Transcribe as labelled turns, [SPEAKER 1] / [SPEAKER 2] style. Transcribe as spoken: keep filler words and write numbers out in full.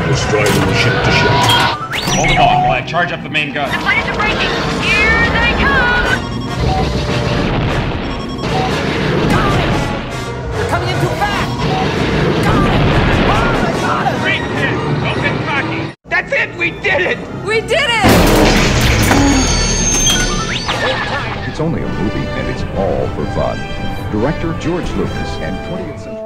[SPEAKER 1] Destroy them ship to ship.
[SPEAKER 2] Hold them on while I charge up the main gun.
[SPEAKER 3] The planes are breaking! Here they come!
[SPEAKER 4] They're coming in too fast! Got it! Oh, I got it!
[SPEAKER 2] Great hit! Don't get cocky! That's it! We did it!
[SPEAKER 5] We did it!
[SPEAKER 6] It's only a movie, and it's all for fun. Director George Lucas and twentieth century